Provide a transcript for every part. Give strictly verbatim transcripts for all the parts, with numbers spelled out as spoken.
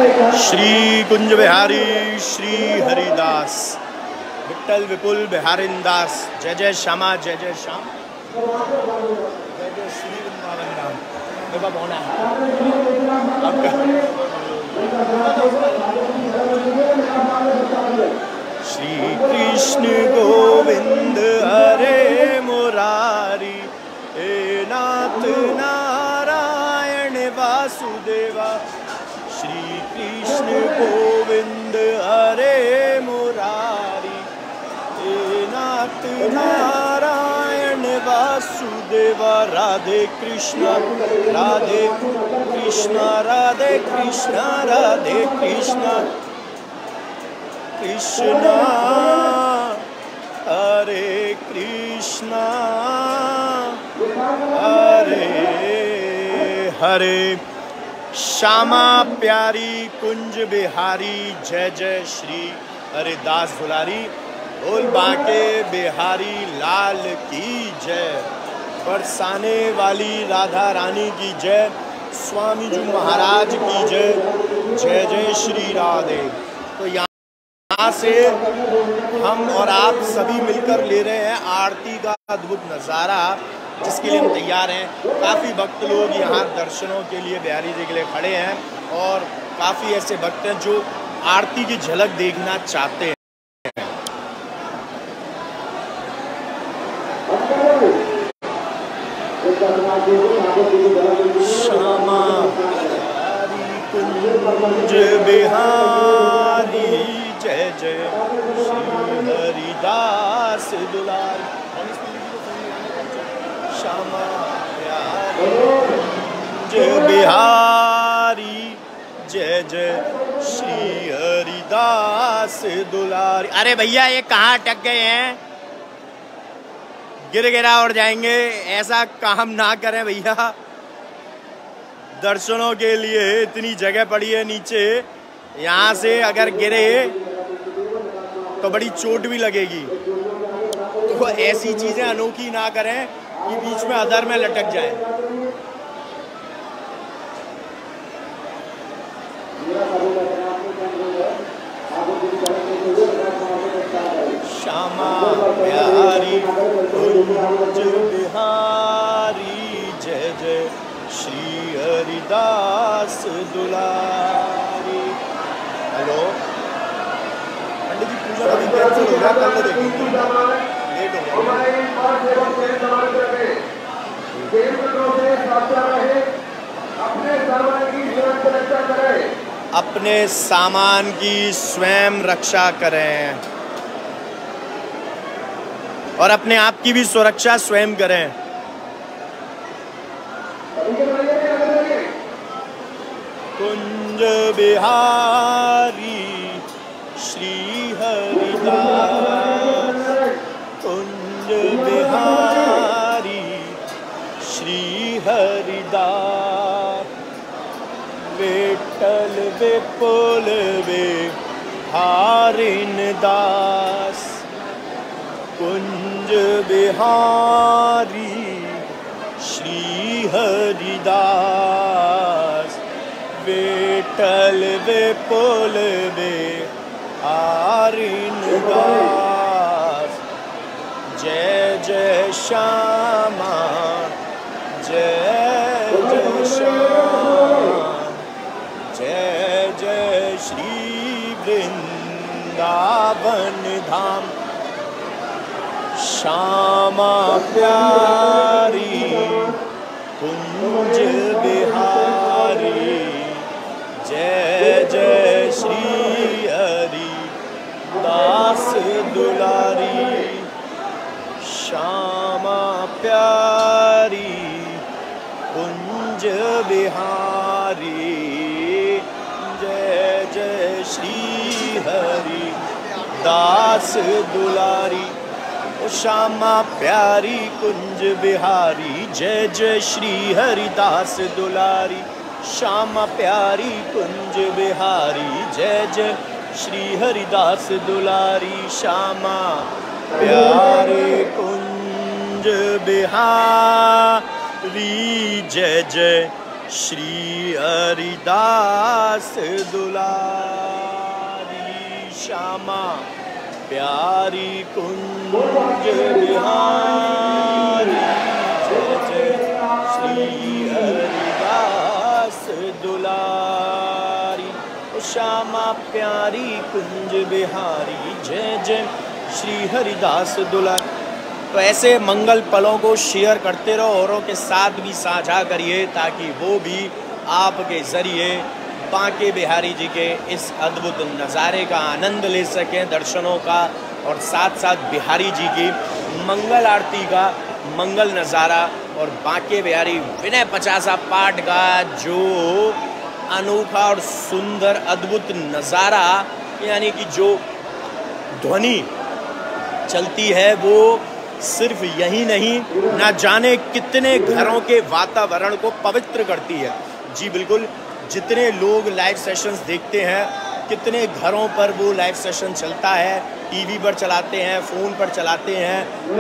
श्री कुंज बिहारी श्री हरिदास विठल विपुल बिहारिन दास। जय जय श्यामा जय जय श्याम जय जय श्री वृंदावन राम। मेरे पास होना है श्री कृष्ण गोविंद हरे मुरारी हे नाथ नारायण वासुदेवा। श्री कृष्ण गोविंद हरे मुरारी हे नाथ नारायण वासुदेवा। राधे कृष्ण राधे कृष्ण राधे कृष्ण राधे कृष्ण कृष्ण हरे कृष्ण हरे हरे। श्यामा प्यारी कुंज बिहारी जय जय श्री हरिदास दुलारी। बोल बांके बिहारी लाल की जय। बरसाने वाली राधा रानी की जय। स्वामी जी महाराज की जय। जय जय श्री राधे। तो यहाँ से हम और आप सभी मिलकर ले रहे हैं आरती का अद्भुत नज़ारा, जिसके लिए हम तैयार हैं। काफ़ी भक्त लोग यहाँ दर्शनों के लिए बिहारी जी के लिए खड़े हैं और काफ़ी ऐसे भक्त हैं जो आरती की झलक देखना चाहते हैं। श्यामा कुंज बिहारी जय जय श्री हरिदास दुलारी। श्यामा जय बिहारी जय जय श्री हरिदास दुलारी। अरे भैया ये कहाँ अटक गए हैं, गिर गिरा और जाएंगे। ऐसा काम ना करें भैया। दर्शनों के लिए इतनी जगह पड़ी है नीचे, यहाँ से अगर गिरे तो बड़ी चोट भी लगेगी। तो ऐसी चीजें अनोखी ना करें कि बीच में अधर में लटक जाए। श्यामा प्यारी कुंज बिहारी जय जय श्री हरिदास दुलारी। हेलो पंडित जी, पूजा का भी कैंसिल हो गया, कल देखेंगे, लेट हो गया। अपने सामान की स्वयं रक्षा करें और अपने आप की भी सुरक्षा स्वयं करें। कुंज बिहारी श्री हरिदास। कुंज बिहारी श्री हरिदास। विठल विपुल बिहारिन दास। कुंज बिहारी श्री हरिदास। विठल विपुल बिहारिन दास। जय जय श्यामा जय जय श्याम जय जय श्री वृंदावन धाम। श्यामा प्यारी कुंज बिहारी जय जय श्री हरि दास दुलारी। श्यामा प्यारी कुंज बिहारी जय जय श्री हरि दास दुलारी। श्यामा प्यारी कुंज बिहारी जय जय श्री हरिदास दुलारी। श्यामा प्यारी कुंज बिहारी जय जय श्री हरिदास दुलारी। श्यामा प्यारे कुंज बिहारी जय जय श्री हरिदास दुलारी श्यामा प्यारी कुंज बिहारी जय जय श्री हरिदास दुलारी श्यामा प्यारी कुंज बिहारी जय जय श्री हरिदास दुलारी। तो ऐसे मंगल पलों को शेयर करते रहो, औरों के साथ भी साझा करिए ताकि वो भी आपके ज़रिए बांके बिहारी जी के इस अद्भुत नज़ारे का आनंद ले सकें, दर्शनों का, और साथ साथ बिहारी जी की मंगल आरती का मंगल नज़ारा और बांके बिहारी विनय पचासा पाठ का जो अनोखा और सुंदर अद्भुत नज़ारा, यानी कि जो ध्वनि चलती है वो सिर्फ यही नहीं, ना जाने कितने घरों के वातावरण को पवित्र करती है। जी बिल्कुल, जितने लोग लाइव सेशंस देखते हैं, कितने घरों पर वो लाइव सेशन चलता है, टीवी पर चलाते हैं, फ़ोन पर चलाते हैं,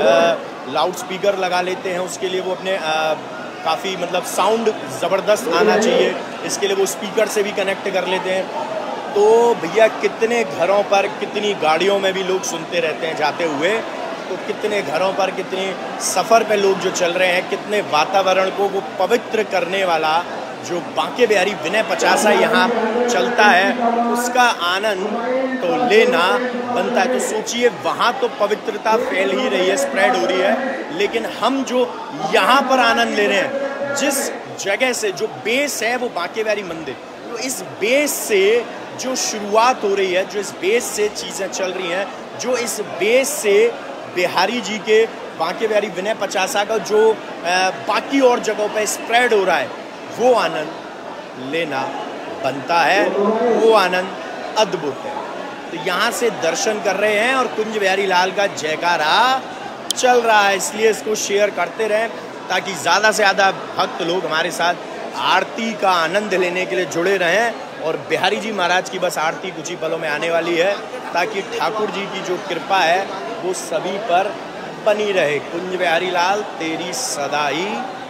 लाउड स्पीकर लगा लेते हैं, उसके लिए वो अपने काफ़ी मतलब साउंड ज़बरदस्त आना चाहिए, इसके लिए वो स्पीकर से भी कनेक्ट कर लेते हैं। तो भैया कितने घरों पर, कितनी गाड़ियों में भी लोग सुनते रहते हैं जाते हुए, तो कितने घरों पर, कितने सफ़र पे लोग जो चल रहे हैं, कितने वातावरण को वो पवित्र करने वाला जो बांके बिहारी विनय पचासा यहाँ चलता है, उसका आनंद तो लेना बनता है। तो सोचिए, वहाँ तो पवित्रता फैल ही रही है, स्प्रेड हो रही है, लेकिन हम जो यहाँ पर आनंद ले रहे हैं, जिस जगह से, जो बेस है वो बांके बिहारी मंदिर, तो इस बेस से जो शुरुआत हो रही है, जो इस बेस से चीज़ें चल रही हैं, जो इस बेस से बिहारी जी के, बांके बिहारी विनय पचासा का जो बाकी और जगहों पे स्प्रेड हो रहा है, वो आनंद लेना बनता है, वो आनंद अद्भुत है। तो यहाँ से दर्शन कर रहे हैं और कुंज बिहारी लाल का जयकारा चल रहा है, इसलिए इसको शेयर करते रहें ताकि ज़्यादा से ज़्यादा भक्त लोग हमारे साथ आरती का आनंद लेने के लिए जुड़े रहें। और बिहारी जी महाराज की बस आरती कुछ ही पलों में आने वाली है, ताकि ठाकुर जी की जो कृपा है वो सभी पर बनी रहे। कुंज बिहारी लाल तेरी सदा ही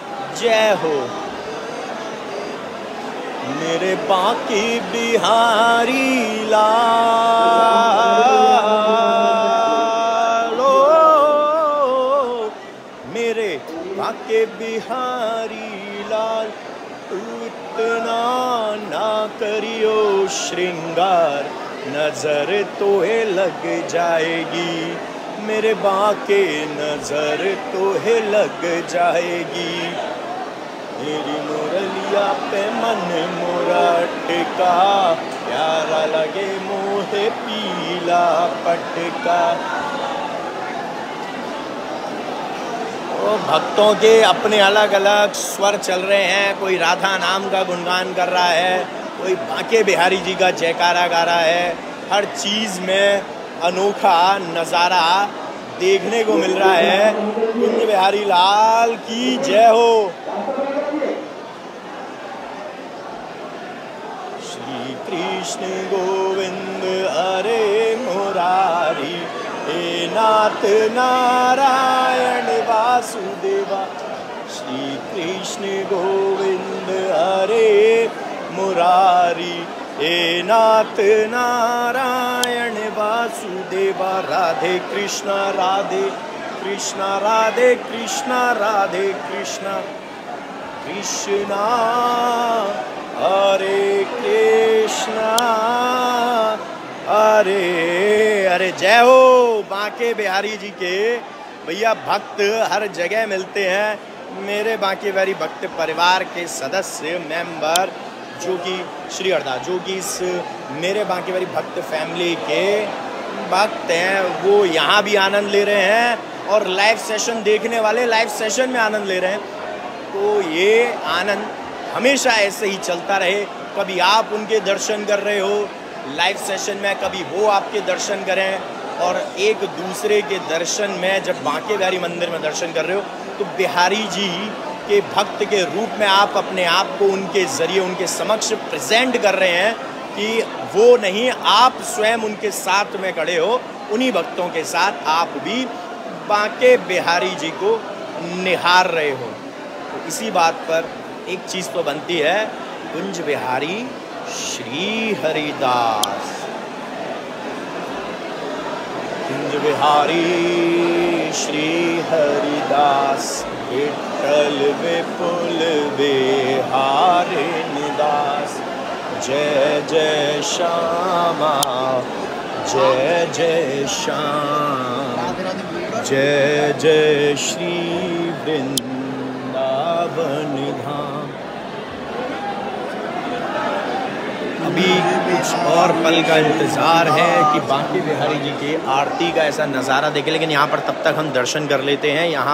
जय हो। मेरे बांके बिहारी लाल, ओ मेरे बांके बिहारी लाल, इतना ना करियो श्रृंगार, नजर तोहे लग जाएगी, मेरे बांके नजर तोहे लग जाएगी। मेरी मुरलिया पे मन मोरा टिका, प्यारा लगे मोहे पीला पटका। भक्तों के अपने अलग अलग स्वर चल रहे हैं, कोई राधा नाम का गुणगान कर रहा है, कोई बांके बिहारी जी का जयकारा गा रहा है। हर चीज़ में अनोखा नज़ारा देखने को मिल रहा है। कुंज बिहारी लाल की जय हो। श्री कृष्ण गोविंद हरे मुरारी, हे नाथ नारायण वासुदेवा। श्री कृष्ण गोविंद हरे मुरारी, हे नाथ नारायण वासुदेवा। राधे कृष्णा राधे कृष्णा राधे कृष्णा राधे कृष्णा, कृष्णा हरे कृष्णा हरे हरे। जय हो बांके बिहारी जी के। भैया भक्त हर जगह मिलते हैं, मेरे बांके बिहारी भक्त परिवार के सदस्य मेंबर जो कि श्री हरदास, जो कि इस मेरे बांके बिहारी भक्त फैमिली के भक्त हैं, वो यहाँ भी आनंद ले रहे हैं और लाइव सेशन देखने वाले लाइव सेशन में आनंद ले रहे हैं। तो ये आनंद हमेशा ऐसे ही चलता रहे। कभी आप उनके दर्शन कर रहे हो लाइव सेशन में, कभी वो आपके दर्शन करें, और एक दूसरे के दर्शन में जब बांके बिहारी मंदिर में दर्शन कर रहे हो तो बिहारी जी के भक्त के रूप में आप अपने आप को उनके ज़रिए उनके समक्ष प्रेजेंट कर रहे हैं कि वो नहीं, आप स्वयं उनके साथ में खड़े हो, उन्हीं भक्तों के साथ आप भी बांके बिहारी जी को निहार रहे हो। तो इसी बात पर एक चीज तो बनती है, कुंज बिहारी श्री हरिदास, कुंज बिहारी श्री हरिदास, विठ्ठल विपुल बिहारिन दास, जय जय श्यामा जय जय श्याम, जय जय श्री वृंदावन धाम। अभी कुछ और पल का इंतज़ार है कि बांके बिहारी जी की आरती का ऐसा नज़ारा देखें, लेकिन यहाँ पर तब तक हम दर्शन कर लेते हैं। यहाँ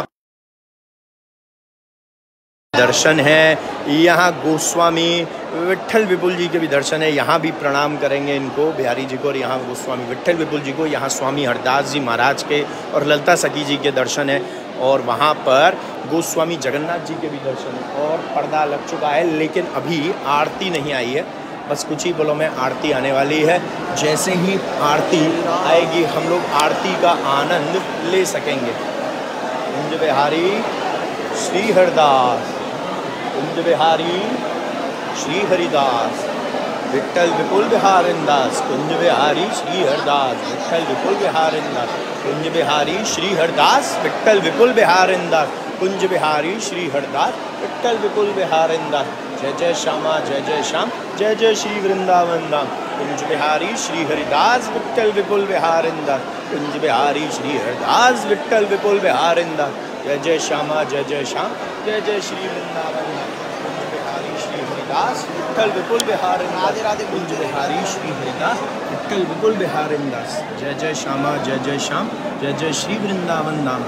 दर्शन है, यहाँ गोस्वामी विठ्ठल विपुल जी के भी दर्शन है, यहाँ भी प्रणाम करेंगे इनको बिहारी जी को, और यहाँ गोस्वामी विठ्ठल विपुल जी को, यहाँ स्वामी हरदास जी महाराज के और ललिता सखी जी के दर्शन है, और वहाँ पर गोस्वामी जगन्नाथ जी के भी दर्शन है। और पर्दा लग चुका है, लेकिन अभी आरती नहीं आई है, बस कुछ ही पलों में आरती आने वाली है। जैसे ही आरती आएगी हम लोग आरती का आनंद ले सकेंगे। कुंज बिहारी श्री हरदास, कुंज बिहारी श्री हरिदास, विठ्ठल विपुल बिहारिन दास, कुंज बिहारी श्री हरदास, विठ्ठल विपुल बिहारिन दास, कुंज बिहारी श्री हरदास, विठ्ठल विपुल बिहारिन दास, कुंज बिहारी श्री हरदास, विठ्ठल विपुल बिहारिन दास, जय जय श्यामा जय जय श्याम, जय जय श्री वृंदावन धाम, कुंज बिहारी श्री हरिदास, विठ्ठल विपुल बिहारिन दास, कुंज बिहारी श्री हरदास, विठ्ठल विपुल बिहारिन दास, जय जय श्यामा जय जय श्याम, जय जय श्री वृंदावन धाम, कुंज बिहारी श्री हरिदास, विठ्ठल विपुल बिहारिन दास, राधे कुंज बिहारी श्री हरिदास, विठ्ठल विपुल बिहारिन दास, जय जय श्यामा जय जय श्याम, जय जय श्री वृंदावन धाम।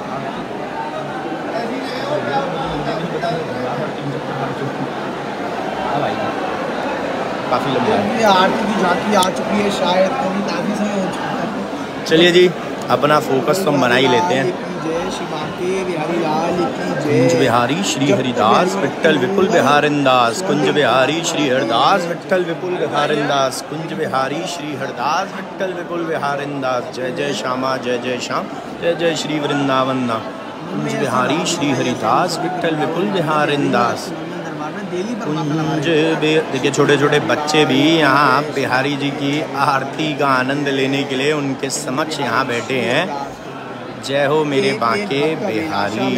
काफ़ी लंबी आरती की झांकी आ चुकी है, शायद कभी काफ़ी समय हो चुका है। चलिए जी, अपना फोकस तो हम बना ही लेते हैं। जय श्री बांके बिहारी लाल की जय। कुंज बिहारी श्री हरिदास, विठ्ठल विपुल बिहारिन दास, कुंज बिहारी श्री हरदास, विठ्ठल विपुल बिहारिन दास, कुंज बिहारी श्री हरदास, विठ्ठल विपुल बिहारिन दास, जय जय श्यामा जय जय श्याम, जय जय श्री वृंदावन धाम, कुंज बिहारी श्री हरिदास, विठ्ठल विपुल बिहारिन दास, कुंज। देखिए छोटे छोटे बच्चे भी यहाँ बिहारी जी की आरती का आनंद लेने के लिए उनके समक्ष यहाँ बैठे हैं। जय हो मेरे बांके बिहारी,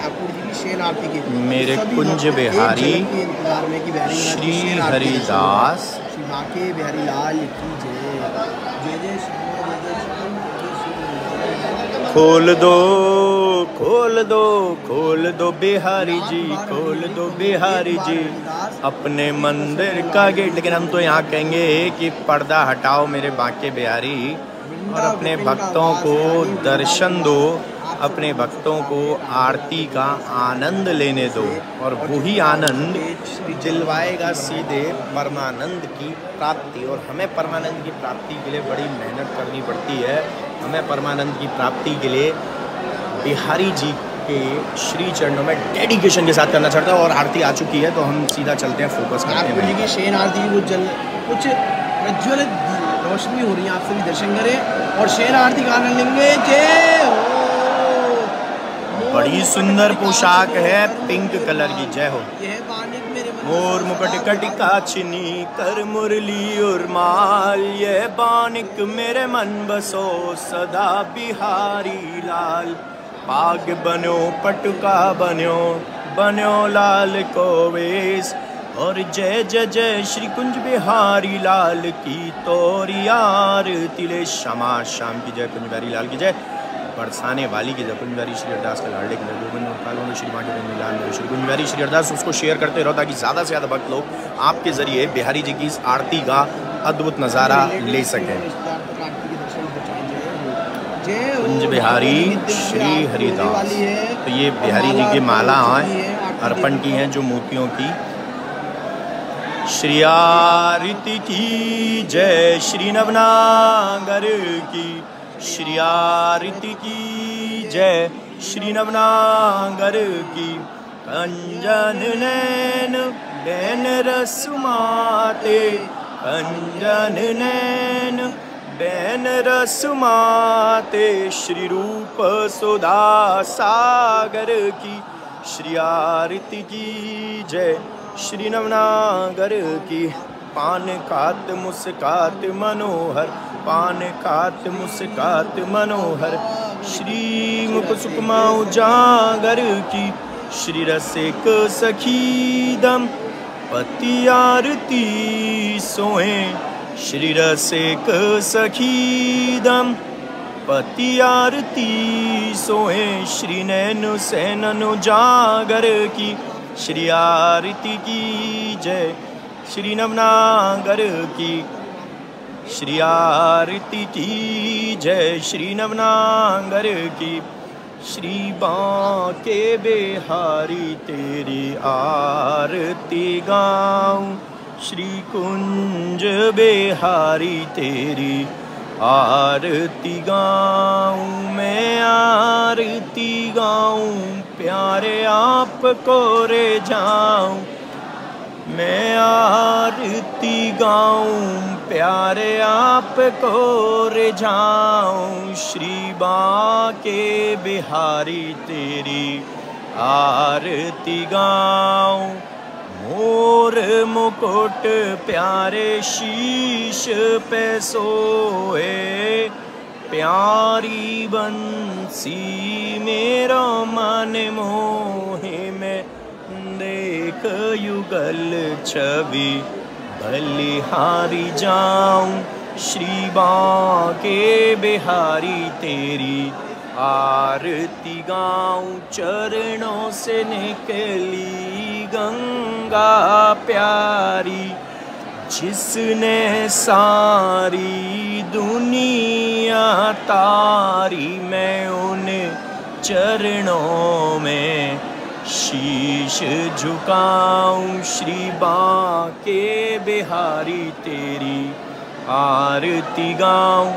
मेरे कुंज बिहारी श्री हरिदास, बांके बिहारी लाल की जय। खोल दो खोल दो खोल दो बिहारी जी, खोल दो बिहारी जी अपने मंदिर का गेट। लेकिन हम तो यहाँ कहेंगे कि पर्दा हटाओ मेरे बांके बिहारी, और अपने भक्तों को दर्शन दो, अपने भक्तों को आरती का आनंद लेने दो, और वही आनंद दिलवाएगा सीधे परमानंद की प्राप्ति। और हमें परमानंद की प्राप्ति के लिए बड़ी मेहनत करनी पड़ती है। हमें परमानंद की प्राप्ति के लिए बिहारी जी के श्री चरणों में डेडिकेशन के साथ करना चाहता है। और आरती आ चुकी है तो हम सीधा चलते हैं, फोकस करते हैं। जी की शेन आरती वो जल कुछ प्रज्वलित रोशनी हो रही है, आप सभी दर्शन करें और शेन आरती का आनंद लेंगे। जय हो। बड़ी सुंदर पोशाक है, पिंक कलर की। जय हो। मोर मुकुट कटिका चिनी कर मुरली और माल, ये बानिक मेरे मन बसो सदा बिहारी लाल। पाग बन्यो पटुका बन्यो बन्यो लाल को वेश, और जय जय जय श्री कुंज बिहारी लाल की तोरी आरती ले। श्यामा श्याम की जय, कुंज बिहारी लाल की जय, बरसाने वाली की जय, कुंज बिहारी श्री हरदास का लाडले की जय, गोविंद श्री बांके श्री कुंज बिहारी श्री हरदास। उसको शेयर करते रहो ताकि ज़्यादा से ज़्यादा भक्त लोग आपके ज़रिए बिहारी जी की इस आरती का अद्भुत नज़ारा ले सकें। कुंज बिहारी श्री हरिदास, तो ये बिहारी जी की माला हैं अर्पण की हैं जो मोतियों की। श्री आरती की जय, श्री नवनागर की श्री आरती की जय, श्री नवनागर की। कंजन नैन बैन रसुमाते, कंजन नैन बैन रसुमाते, श्री रूप सुधा सागर की श्री आरती की जय। श्री नवनागर की पान खात मुस्कात मनोहर, पान खात मुस्कात मनोहर। श्री मुख सुकमा उजागर की श्री रसिक सखी दम पति आरती सोहे। श्री रसिक सखी दम पति आरती सोहे। श्री नैनु सैननु जागर की श्री आरती की जय। श्री नवनागर की श्री आरती की जय। श्री नवनागर की श्री बांके बिहारी तेरी आरती गाऊं। श्री कुंज बिहारी तेरी आरती गाऊं। मैं आरती गाऊं प्यारे आपको रे जाऊं। मैं आरती गाऊं प्यारे आपको रे जाऊं। श्री बांके बिहारी तेरी आरती गाऊं। मोर मुकुट प्यारे शीश पे सोए। प्यारी बंसी मेरा मन मोहे। मैं देख युगल छवि बलिहारी जाऊं। श्री बांके बिहारी तेरी आरती गाऊं। चरणों से निकली गंगा प्यारी, जिसने सारी दुनिया तारी। मैं उन चरणों में शीश झुकाऊं। श्री बांके बिहारी तेरी आरती गाऊं।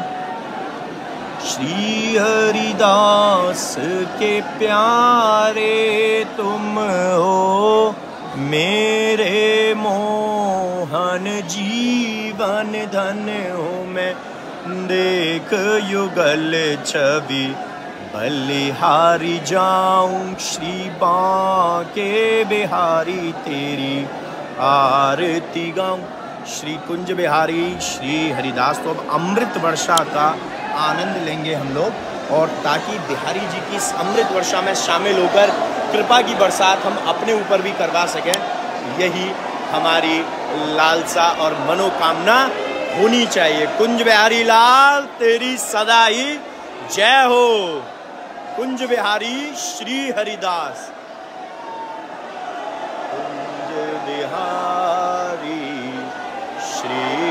श्री हरिदास के प्यारे तुम हो। मेरे मोहन जीवन धन हो। मैं देख युगल छवि बलिहारी जाऊं। श्री बांके बिहारी तेरी आरती गाऊं। श्री कुंज बिहारी श्री हरिदास। तो अब अमृत वर्षा का आनंद लेंगे हम लोग, और ताकि बिहारी जी की इस अमृत वर्षा में शामिल होकर कृपा की बरसात हम अपने ऊपर भी करवा सकें, यही हमारी लालसा और मनोकामना होनी चाहिए। कुंज बिहारी लाल तेरी सदा ही जय हो। कुंज बिहारी श्री हरिदास। कुंज बिहारी श्री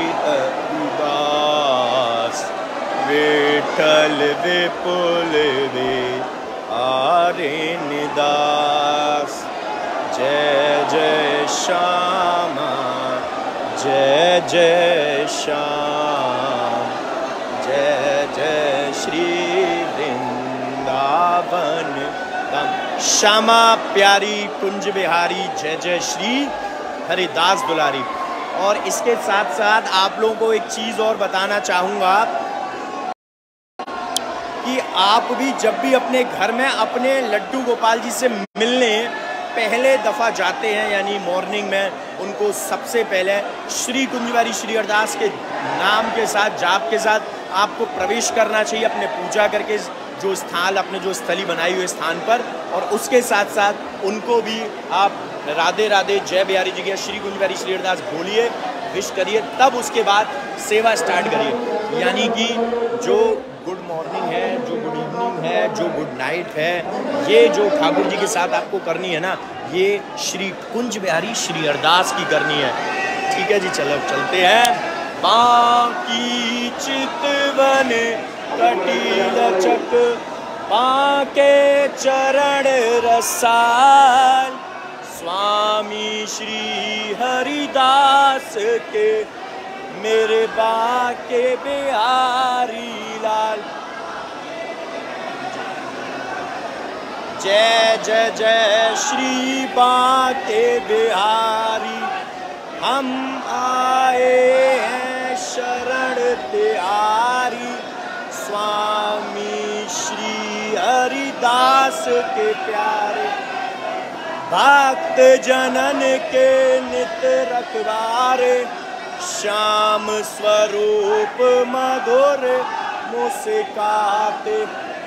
हरिदास। विठल विपुल वे आरे निदास। जय जय श्यामा जय जय श्याम। जय जय श्री वृंदावन धाम। श्यामा प्यारी कुंज बिहारी जय जय श्री हरिदास दुलारी। और इसके साथ साथ आप लोगों को एक चीज़ और बताना चाहूँगा कि आप भी जब भी अपने घर में अपने लड्डू गोपाल जी से मिलने पहले दफ़ा जाते हैं, यानी मॉर्निंग में, उनको सबसे पहले श्री कुंज बिहारी श्री हरिदास के नाम के साथ, जाप के साथ आपको प्रवेश करना चाहिए अपने पूजा करके जो स्थान, अपने जो स्थली बनाई हुए स्थान पर। और उसके साथ साथ उनको भी आप राधे राधे जय बिहारी जी के श्री कुंज बिहारी श्री हरिदास बोलिए, विश करिए, तब उसके बाद सेवा स्टार्ट करिए। यानी कि जो गुड मॉर्निंग है, जो गुड इवनिंग है, जो गुड नाइट है, ये जो ठाकुर जी के साथ आपको करनी है ना, ये श्री कुंज बिहारी श्री हरिदास की करनी है। ठीक है जी, चलो चलते हैं। बाकी चितवन कटी चक बाके चरण रसाल। स्वामी श्री हरिदास के मेरे बाके बिहारी लाल। जय जय जय श्री बाके बिहारी। हम आए हैं शरण तिहारी। स्वामी श्री हरिदास के प्यारे भक्त जनन के नित रखवारे, श्याम स्वरूप मधुर मुस्काते।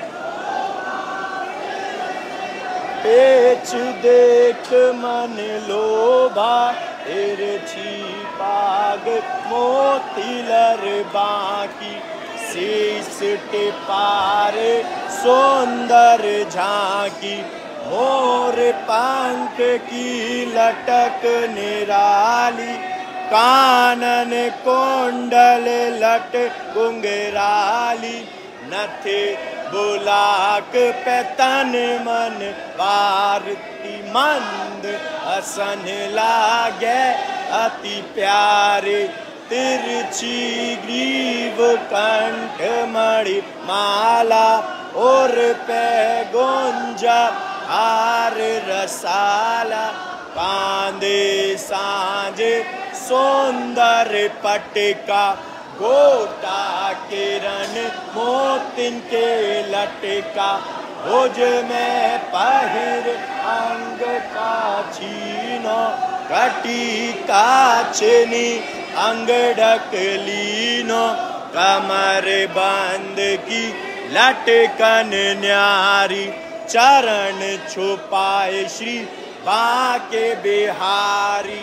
पेच देख मन लोभा, तिरछी पाग मोती लर बाकी, शीश टिपारे सुंदर झांकी, मोर पंख की लटक निराली, कानन कुंडल लट घुंघराली, नथे बुलाक पे तन मन भारती, मंद हसन लागे अति प्यारे, तिरछी ग्रीव कंठ मणि माला, और पे गुंजा हार रसाला, कांदे सांझे सुंदर पटका, गोटा किरण मोतिन के लटका, भुज में पहिर अंग का छीनो, कटी काचनी अंग ढकलीनो, कमर बंद की लटकन न्यारी, चरण छुपाए श्री बांके बिहारी,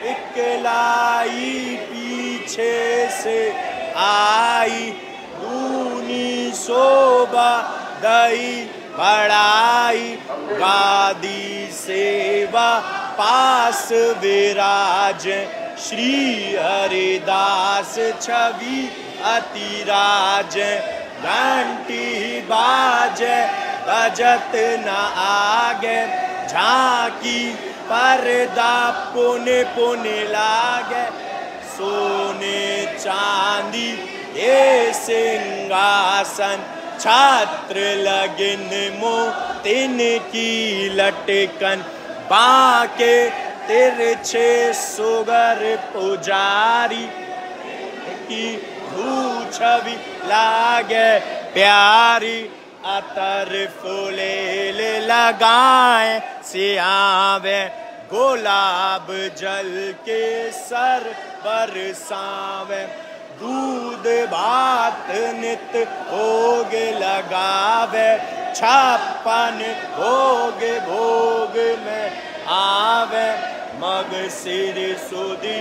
इकलाई पीछे से आई, दूनी शोभा दई बढ़ाई, गादी सेवा पास विराज, श्री हरिदास छवि अति राज, घंटी बाजे बजत न आगे, झांकी पर्दा पुने पुने लागे, सोने चांदी ये सिंहासन, छात्र लगिन मोतिन की लटकन, बांके तिरछे सुगर पुजारी, की छवि लागे प्यारी, अतर फूलेल लगाए सियावे, गुलाब जल के सर बरसावे, दूध भात नित भोग लगावे, छप्पन भोग भोग में आवे, मग सिर सुदी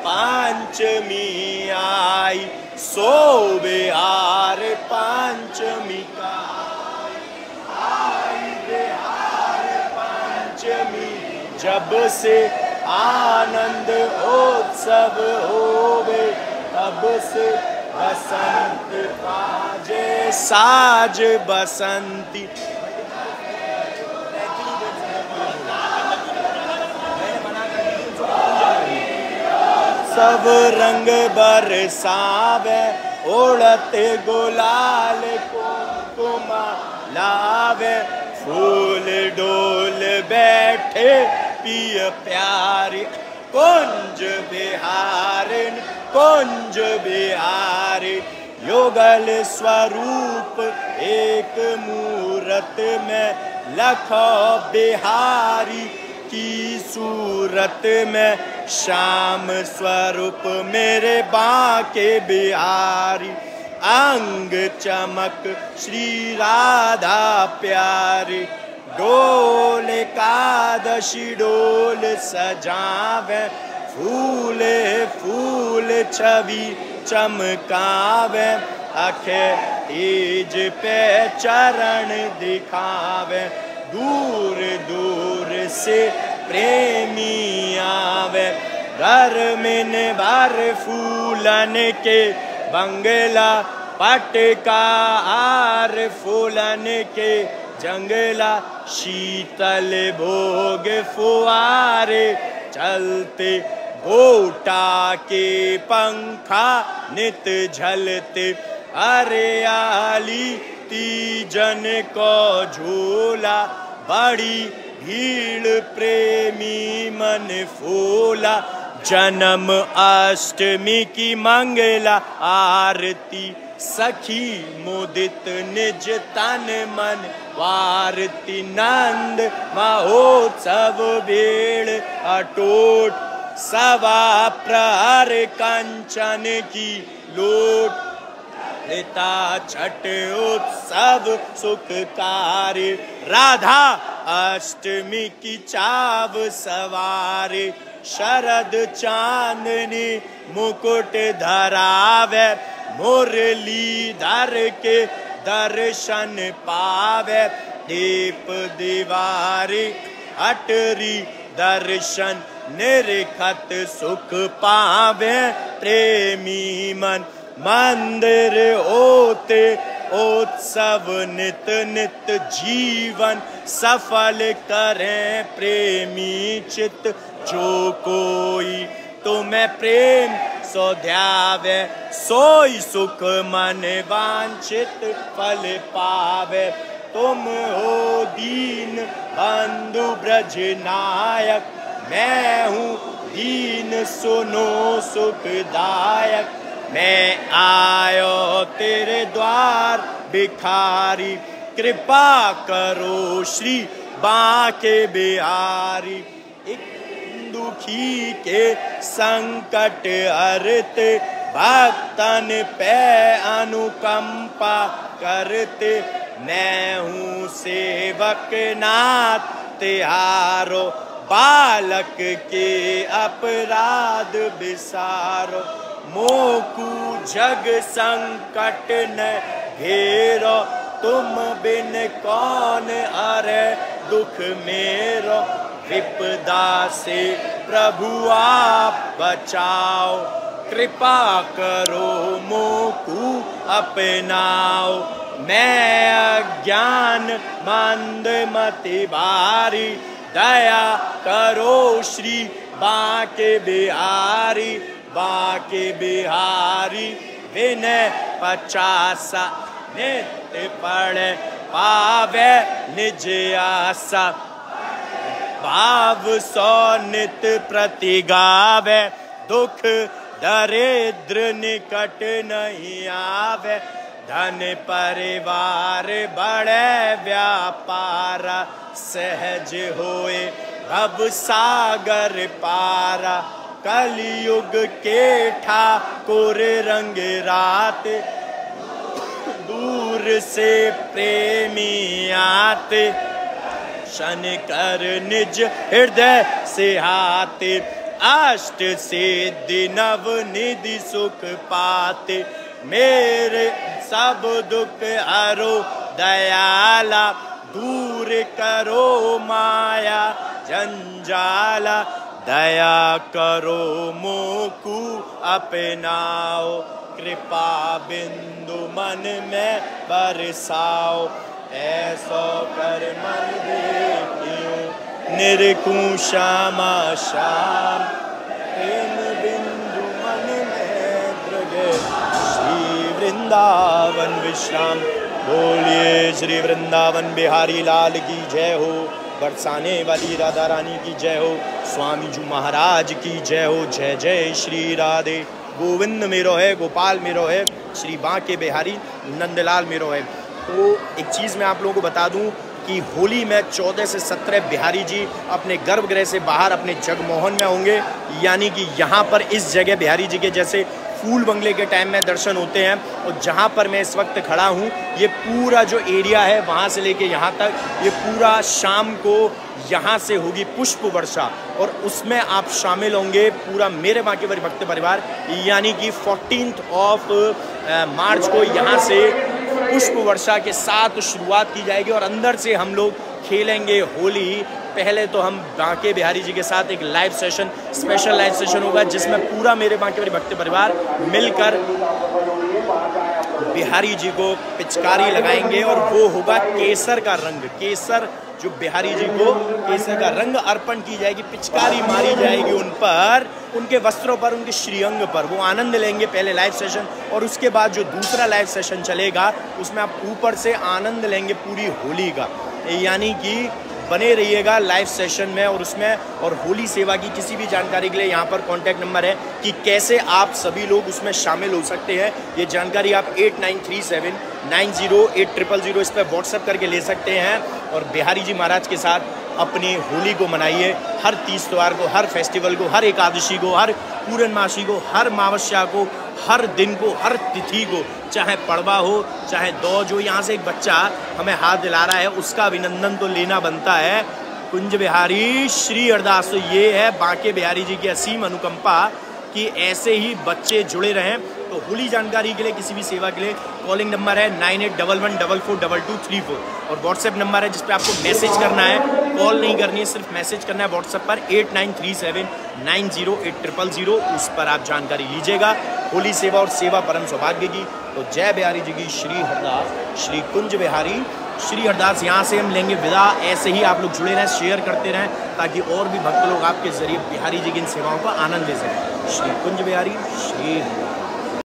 पंचमी आई, सो बिहार पंचमी का आई, बिहार पंचमी जब से आनंद उत्सव होवे, तब से बसंत बाजे साज बसंती, सब रंग बरसावे, उड़ते गुलाल कुंकुमा लावे, फूल डोल बैठे पिय प्यारी, कुंज बिहारिन कुंज बिहारी, युगल स्वरूप एक मूरत में, लखो बिहारी की सूरत में, श्याम स्वरूप मेरे बांके बिहारी, अंग चमक श्री राधा प्यारी, डोल एकादशी डोल सजावे, फूले फूल छवि चमकावे, अखे तेज पे चरण दिखावे, दूर दूर से प्रेमी आवे, घर में भर फूलन के बंगला, पटका हार फूलन के जंगला, शीतल भोग फुआरे चलते, गोटा के पंखा नित झलते, हरियाली तीजन को झूला, बड़ी भीड़ प्रेमी मन फूला, जन्म अष्टमी की मंगला आरती, सखी मुदित निज तन मन वारती नंद महोत्सव भेड़ अटूट, सवा प्रहर कंचन की लूट, ऋता छठ उत्सव सुखकारी, राधा अष्टमी की चाव सवारी, शरद चांदनी मुकुट धरावे, मुरलीधर के दर्शन पावे, दीप दीवारी अटरी दर्शन निरखत सुख पावे, प्रेमी मन मंदिर होते उत्सव नित नित, जीवन सफल करें प्रेमी चित, जो कोई तुम्हें प्रेम सो ध्यावे, सोई सुख मन वांछित फल पावे, तुम हो दीन बंधु ब्रज नायक, मैं हूँ दीन सुनो सुखदायक, मैं आयो तेरे द्वार भिखारी, कृपा करो श्री बांके बिहारी, एक दुखी के संकट हरते, भक्तन पे अनुकंपा करते, मैं हूँ सेवक नाथ तिहारो, बालक के अपराध बिसारो, मोकू जग संकट न घेरो, तुम बिन कौन हरे दुख मेरो, विपदा से प्रभु आप बचाओ, कृपा करो मोकू अपनाओ, मैं अज्ञान मंद मति भारी, दया करो श्री बांके बिहारी, बांके बिहारी विनय पचासा, नित्य पढ़े पावे निज आशा, भाव सो नित प्रति गावे, दुख दरिद्र निकट नहीं आवे, धन परिवार बड़े व्यापारा, सहज होए भव सागर पारा, कलयुग के ठाकुर रंग रात, दूर से प्रेमी आते, शन कर निज हृदय से हाथे, अष्ट सिद्धि नव निधि सुख पाते, मेरे सब दुख हरो दयाला, दूर करो माया जंजाला, दया करो मोकू अपनाओ, कृपा बिंदु मन में बरसाओ, ऐसो कर मन देखियो निरखूं श्यामा श्याम, प्रेम बिंदु मन में दृगे, श्री वृंदावन विश्राम। बोलिए श्री वृंदावन बिहारी लाल की जय हो, बरसाने वाली राधा रानी की जय हो, स्वामी जी महाराज की जय हो। जय जय श्री राधे गोविंद मेरो है, गोपाल मेरो है, श्री बांके बिहारी नंदलाल मेरो है। तो एक चीज़ मैं आप लोगों को बता दूं कि होली में चौदह से सत्रह बिहारी जी अपने गर्भगृह से बाहर अपने जगमोहन में होंगे, यानी कि यहाँ पर इस जगह बिहारी जी के जैसे फूल बंगले के टाइम में दर्शन होते हैं। और जहाँ पर मैं इस वक्त खड़ा हूँ, ये पूरा जो एरिया है वहाँ से लेके यहाँ तक, ये पूरा शाम को यहाँ से होगी पुष्प वर्षा, और उसमें आप शामिल होंगे पूरा मेरे बांके बिहारी भक्त परिवार, यानी कि फोर्टीन्थ ऑफ मार्च को यहाँ से पुष्प वर्षा के साथ शुरुआत की जाएगी और अंदर से हम लोग खेलेंगे होली। पहले तो हम बांके बिहारी जी के साथ एक live session, special live session होगा जिसमें पूरा मेरे बांके बिहारी भक्त परिवार मिलकर बिहारी जी को पिचकारी लगाएंगे और वो होगा केसर का रंग। केसर जो बिहारी जी को केसर का रंग अर्पण की जाएगी, पिचकारी मारी जाएगी उन पर, उनके वस्त्रों पर, उनके श्रीअंग पर। वो आनंद लेंगे पहले लाइव सेशन, और उसके बाद जो दूसरा लाइव सेशन चलेगा उसमें आप ऊपर से आनंद लेंगे पूरी होली का। यानी कि बने रहिएगा लाइव सेशन में और उसमें। और होली सेवा की किसी भी जानकारी के लिए यहाँ पर कॉन्टैक्ट नंबर है कि कैसे आप सभी लोग उसमें शामिल हो सकते हैं। ये जानकारी आप eight nine three seven nine zero eight triple zero इस पर व्हाट्सएप करके ले सकते हैं। और बिहारी जी महाराज के साथ अपनी होली को मनाइए। हर तीज त्यौहार को, हर फेस्टिवल को, हर एकादशी को, हर पूर्णमासी को, हर मावस्या को, हर दिन को, हर तिथि को, चाहे पड़वा हो चाहे दौज हो। यहाँ से एक बच्चा हमें हाथ दिला रहा है, उसका अभिनंदन तो लेना बनता है। कुंज बिहारी श्री हरदास, तो ये है बांके बिहारी जी की असीम अनुकंपा कि ऐसे ही बच्चे जुड़े रहें। तो होली जानकारी के लिए, किसी भी सेवा के लिए कॉलिंग नंबर है nine eight double one double four double two three four और व्हाट्सएप नंबर है जिस पे आपको मैसेज करना है, कॉल नहीं करनी है, सिर्फ मैसेज करना है व्हाट्सएप पर eight nine three seven nine zero eight triple zero. उस पर आप जानकारी लीजिएगा होली सेवा और सेवा परम सौभाग्य की। तो जय बिहारी जी की श्री हरदास, श्री कुंज बिहारी श्री हरदास। यहाँ से हम लेंगे विदा। ऐसे ही आप लोग जुड़े रहें, शेयर करते रहें ताकि और भी भक्त लोग आपके जरिए बिहारी जी की इन सेवाओं का आनंद ले सकें। श्री कुंज बिहारी श्री